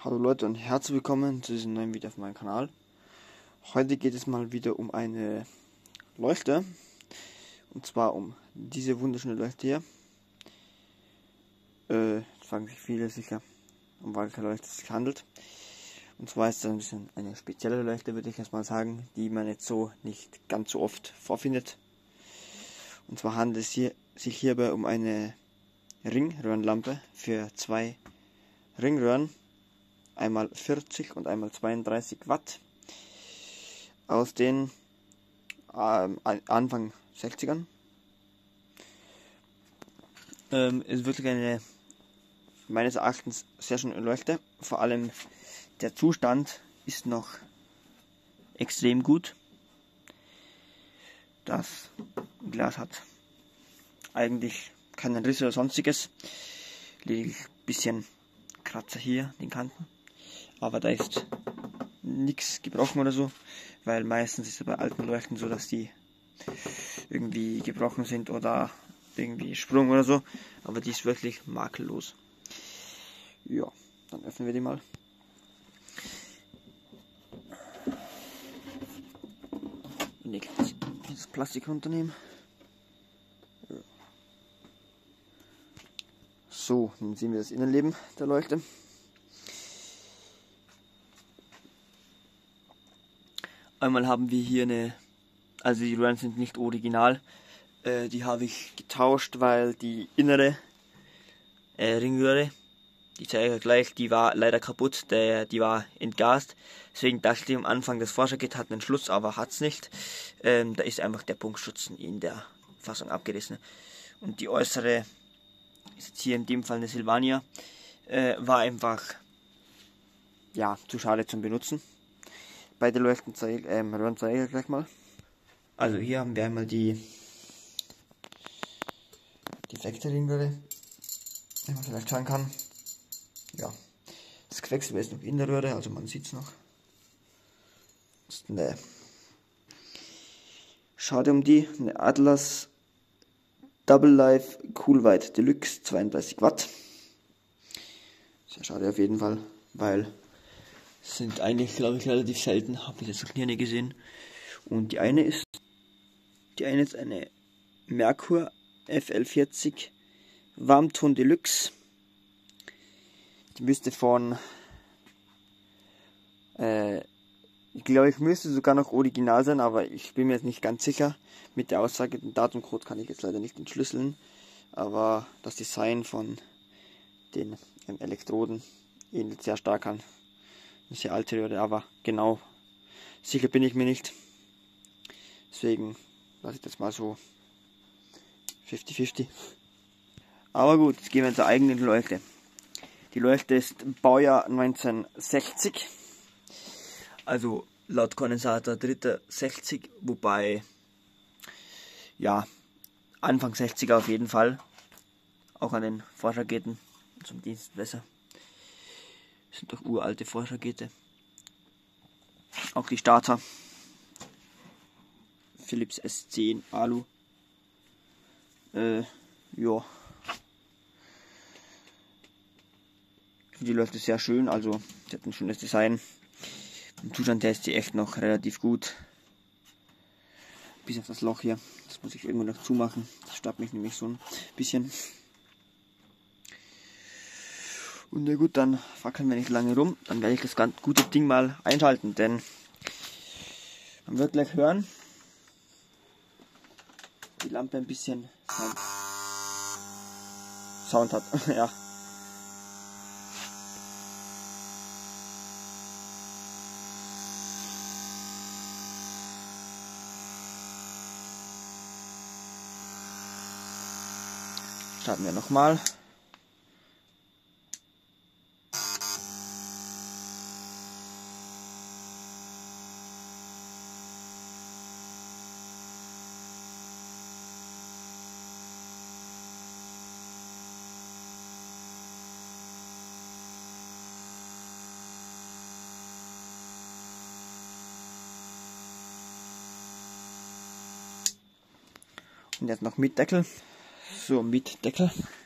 Hallo Leute und herzlich willkommen zu diesem neuen Video auf meinem Kanal. Heute geht es mal wieder um eine Leuchte. Und zwar um diese wunderschöne Leuchte hier. Jetzt fragen sich viele sicher, um welche Leuchte es sich handelt. Und zwar ist es ein bisschen eine spezielle Leuchte, würde ich erst mal sagen, die man jetzt so nicht ganz so oft vorfindet. Und zwar handelt es sich hierbei um eine Ringröhrenlampe für zwei Ringröhren. Einmal 40 und einmal 32 Watt aus den Anfang 60ern. Ist wirklich eine meines Erachtens sehr schöne Leuchte. Vor allem der Zustand ist noch extrem gut. Das Glas hat eigentlich keinen Riss oder sonstiges. Lediglich ein bisschen Kratzer hier, den Kanten. Aber da ist nichts gebrochen oder so, weil meistens ist es bei alten Leuchten so, dass die irgendwie gebrochen sind oder irgendwie Sprung oder so. Aber die ist wirklich makellos. Ja, dann öffnen wir die mal. Das Plastik runternehmen. Ja. So, dann sehen wir das Innenleben der Leuchte. Einmal haben wir hier also die Röhren sind nicht original, die habe ich getauscht, weil die innere Ringröhre, die zeige ich gleich, die war leider kaputt, die war entgast. Deswegen dachte ich am Anfang, das Vorschlaggitter hat einen Schluss, aber hat es nicht. Da ist einfach der Punktschutz in der Fassung abgerissen. Und die äußere, ist jetzt hier in dem Fall eine Sylvania, war einfach ja, zu schade zum Benutzen. Beide Röhren zeige ich gleich mal. Also hier haben wir einmal die defekte Ringröhre, wenn man vielleicht schauen kann. Ja, das Quecksilber ist noch in der Röhre, also man sieht es noch. Das ist eine schade um die, eine Atlas Double Life Cool White Deluxe 32 Watt. Sehr schade auf jeden Fall, weil sind eigentlich, glaube ich, relativ selten, habe ich jetzt noch nie eine gesehen. Und die eine ist eine Merkur FL40 Warmton Deluxe. Die müsste von, ich glaube, ich müsste sogar noch original sein, aber ich bin mir jetzt nicht ganz sicher. Mit der Aussage, den Datumcode kann ich jetzt leider nicht entschlüsseln. Aber das Design von den Elektroden ähnelt sehr stark an eine sehr alte Röhre, aber genau sicher bin ich mir nicht. Deswegen lasse ich das mal so 50-50. Aber gut, jetzt gehen wir zur eigenen Leuchte. Die Leuchte ist Baujahr 1960. Also laut Kondensator 3.60, wobei ja Anfang 60er auf jeden Fall. Auch an den Vorschlaggetten zum Dienst besser. Das sind doch uralte Vorschlaggitter. Auch die Starter. Philips S10 Alu. Ja. Die Leuchte ist sehr schön, also sie hat ein schönes Design. Im Zustand her ist sie echt noch relativ gut. Bis auf das Loch hier. Das muss ich irgendwo noch zumachen. Das stört mich nämlich so ein bisschen. Und ja gut, dann fackeln wir nicht lange rum. Dann werde ich das ganz gute Ding mal einschalten, denn man wird gleich hören, die Lampe ein bisschen Sound hat. Ja. Starten wir nochmal. Und jetzt noch mit Deckel. So, mit Deckel.